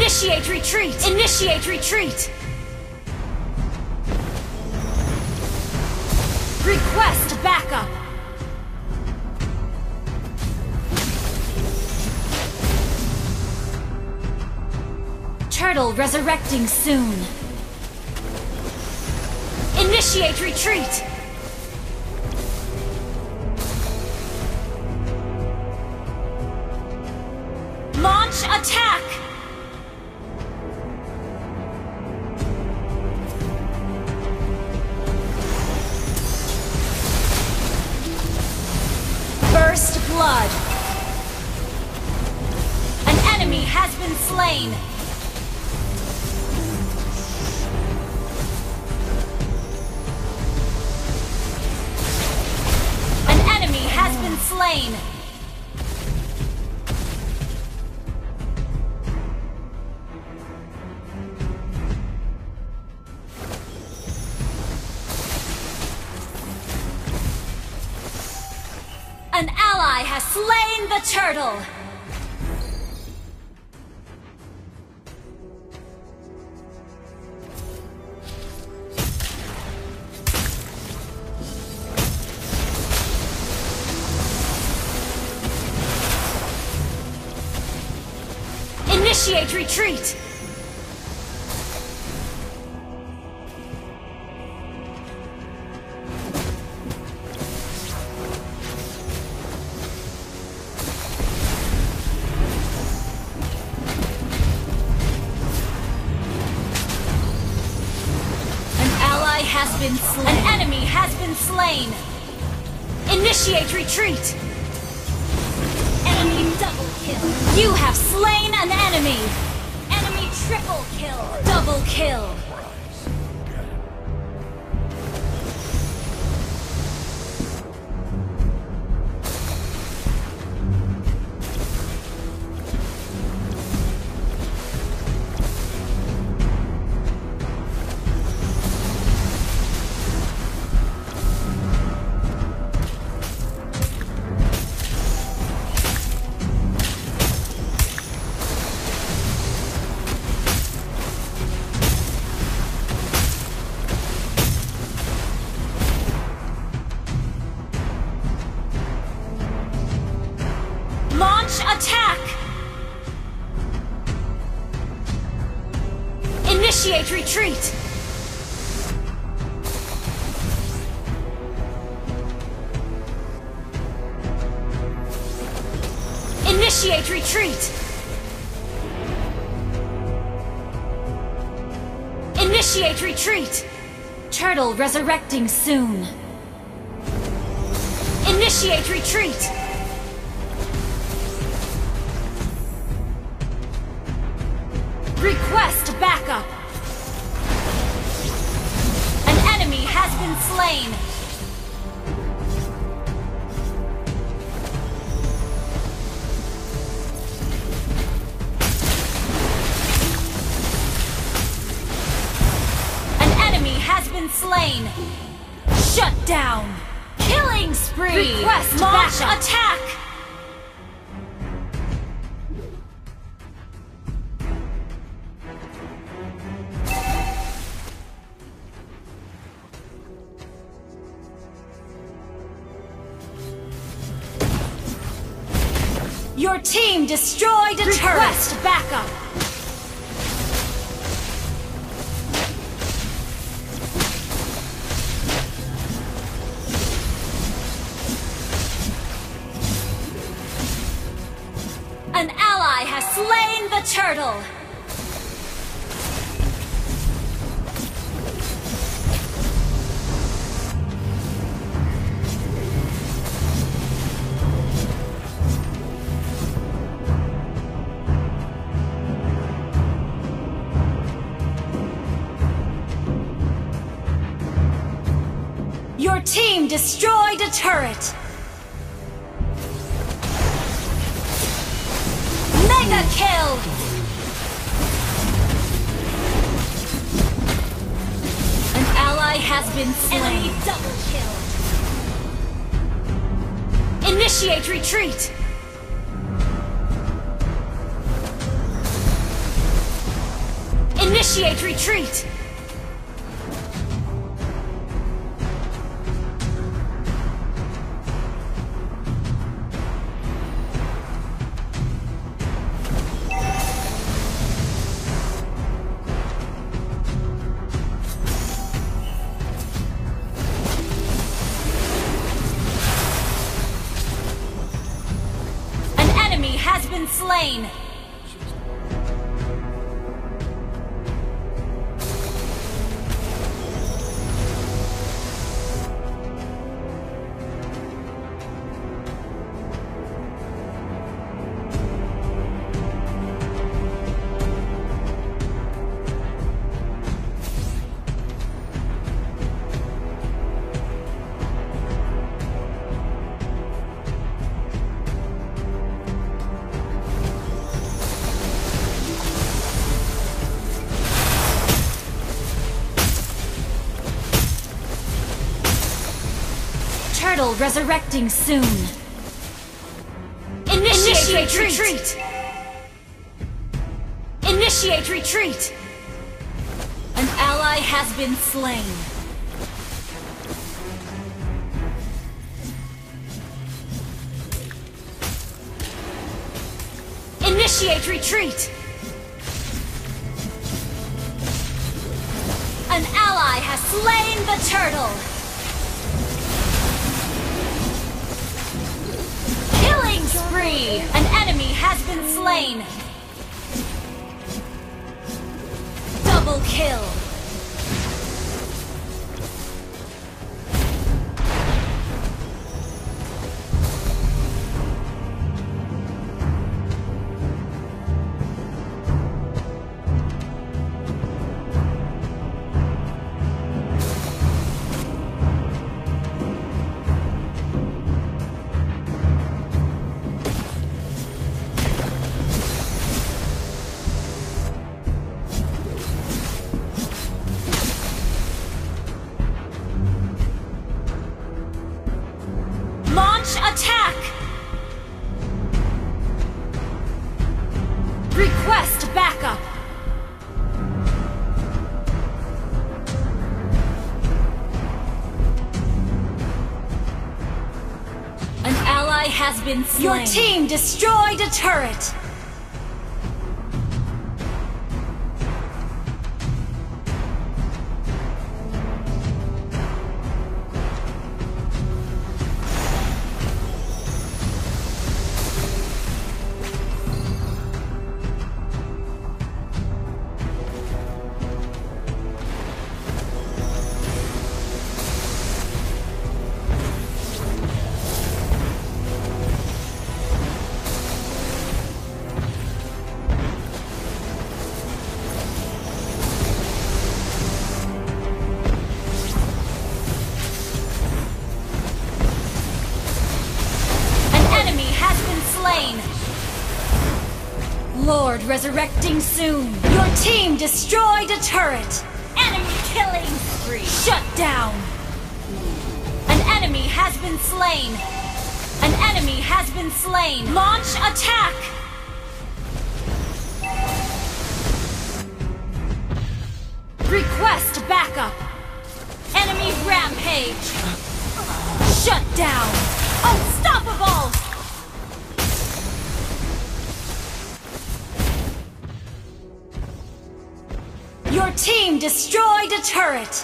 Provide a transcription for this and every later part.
Initiate retreat! Initiate retreat! Request backup! Turtle resurrecting soon. Initiate retreat! Launch attack! First blood! An enemy has been slain! An enemy has been slain! An ally has slain the turtle! Initiate retreat! An enemy has been slain! Initiate retreat! Enemy double kill! You have slain an enemy! Enemy triple kill! Double kill! Attack! Initiate retreat! Initiate retreat! Initiate retreat! Turtle resurrecting soon. Initiate retreat! Request backup! An enemy has been slain! An enemy has been slain! Shut down! Killing spree! Request launch attack! Your team destroyed a turret! Request backup! An ally has slain the turtle! Your team destroyed a turret! Mega kill! An ally has been slain. Enemy double kill! Initiate retreat! Initiate retreat! An enemy has been slain! Turtle resurrecting soon. Initiate retreat! Initiate retreat! An ally has been slain. Initiate retreat! An ally has slain the turtle! Killing spree! An enemy has been slain! Double kill! Attack! Request backup! An ally has been slain. Your team destroyed a turret! Lord resurrecting soon. Your team destroyed a turret. Enemy killing spree. Shut down. An enemy has been slain. An enemy has been slain. Launch attack. Request backup. Enemy rampage. Shut down. Unstoppable. Your team destroyed a turret!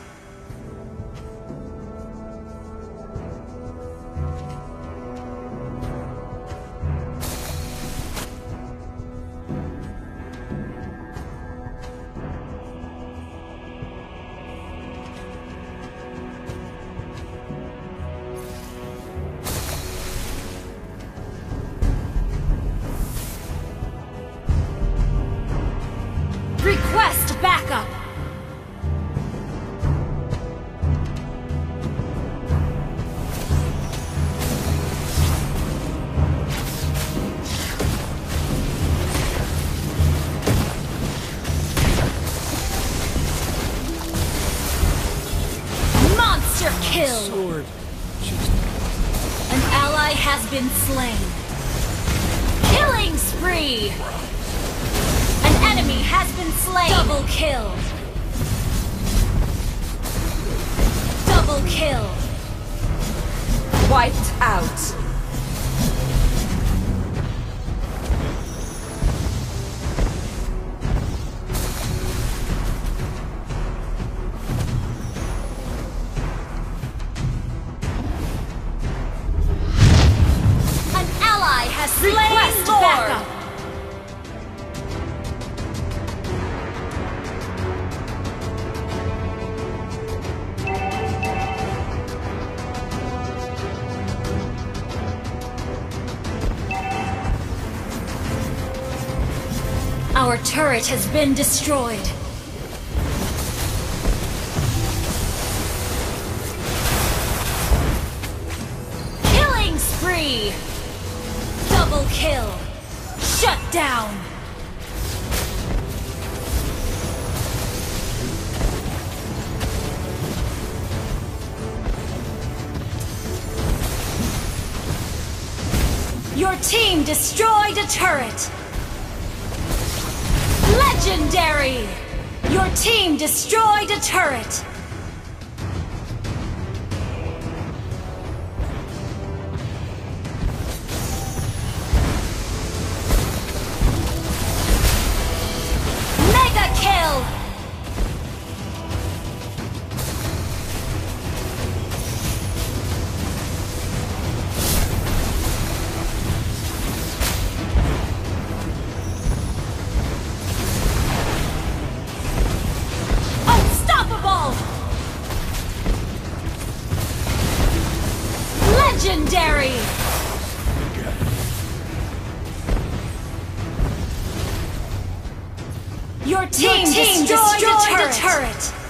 Request backup! Monster kill! Sword. An ally has been slain. Killing spree! An enemy has been slain. Double kill. Double kill. Wiped out. An ally has slain Request Lord. backup. Our turret has been destroyed. Killing spree! Double kill! Shut down! Your team destroyed a turret! Legendary! Your team destroyed a turret! Mega kill! Unstoppable! Legendary! Your team destroyed a turret!